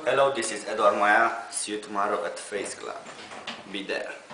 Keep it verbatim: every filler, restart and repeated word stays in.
Hello, this is Edward Maya. See you tomorrow at Face Club. Be there.